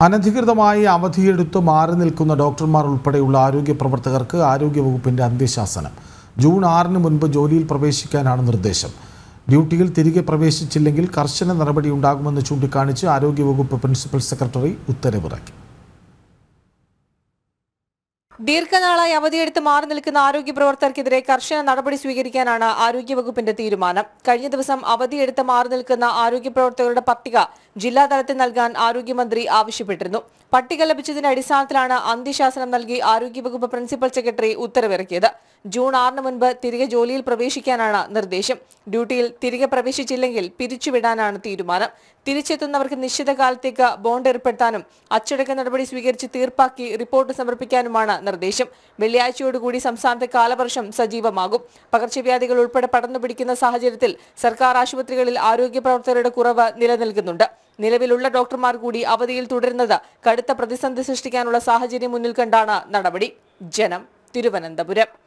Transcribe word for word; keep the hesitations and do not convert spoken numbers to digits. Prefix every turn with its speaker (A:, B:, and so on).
A: അനധികൃതമായി അവധിയെടുത്ത് മാറി നിൽക്കുന്ന ഡോക്ടർമാർ ഉൾപ്പെടെയുള്ള ആരോഗ്യ പ്രവർത്തകർക്ക് ആരോഗ്യവകുപ്പിന്റെ അന്ത്യശാസനം. ജൂൺ ആറിന് മുൻപ് ജോലിയിൽ പ്രവേശിക്കാനാണ് നിർദ്ദേശം. ഡ്യൂട്ടിയിൽ തിരികെ പ്രവേശിച്ചില്ലെങ്കിൽ കർശന നടപടിയുണ്ടാകുമെന്ന് ചൂണ്ടിക്കാണിച്ച് ആരോഗ്യവകുപ്പ് പ്രിൻസിപ്പൽ സെക്രട്ടറി ഉത്തരവിറക്കി.
B: ദീർഘനാളായി അവധിയെടുത്ത് മാറി നിൽക്കുന്ന ആരോഗ്യ പ്രവർത്തകർക്കെതിരെ കർശന നടപടി സ്വീകരിക്കാനാണ് ആരോഗ്യവകുപ്പിന്റെ തീരുമാനം. കഴിഞ്ഞ ദിവസം അവധിയെടുത്ത് മാറി നിൽക്കുന്ന ആരോഗ്യ പ്രവർത്തകരുടെ പട്ടിക ജില്ലാതലത്തിൽ നൽകാൻ ആരോഗ്യമന്ത്രി ആവശ്യപ്പെട്ടിരുന്നു. പട്ടിക ലഭിച്ചതിന്റെ അടിസ്ഥാനത്തിലാണ് അന്ത്യശാസനം നൽകി ആരോഗ്യവകുപ്പ് പ്രിൻസിപ്പൽ സെക്രട്ടറി ഉത്തരവിറക്കിയത്. ജൂൺ ആറിന് മുൻപ് തിരികെ ജോലിയിൽ പ്രവേശിക്കാനാണ് നിർദ്ദേശം. ഡ്യൂട്ടിയിൽ തിരികെ പ്രവേശിച്ചില്ലെങ്കിൽ പിരിച്ചുവിടാനാണ് തീരുമാനം. തിരിച്ചെത്തുന്നവർക്ക് നിശ്ചിത കാലത്തേക്ക് ബോണ്ട് ഏർപ്പെടുത്താനും അച്ചടക്ക നടപടി സ്വീകരിച്ച് തീർപ്പാക്കി റിപ്പോർട്ട് സമർപ്പിക്കാനുമാണ് നിർദ്ദേശം. വെള്ളിയാഴ്ചയോടുകൂടി സംസ്ഥാനത്തെ കാലവർഷം സജീവമാകും. പകർച്ചവ്യാധികൾ ഉൾപ്പെടെ പടർന്നു പിടിക്കുന്ന സാഹചര്യത്തിൽ സർക്കാർ ആശുപത്രികളിൽ ആരോഗ്യ പ്രവർത്തകരുടെ കുറവ് നിലനിൽക്കുന്നുണ്ട്. നിലവിലുള്ള ഡോക്ടർമാർ കൂടി അവധിയിൽ തുടരുന്നത് കടുത്ത പ്രതിസന്ധി സൃഷ്ടിക്കാനുള്ള സാഹചര്യം മുന്നിൽ കണ്ടാണ് നടപടി. ജനം, തിരുവനന്തപുരം.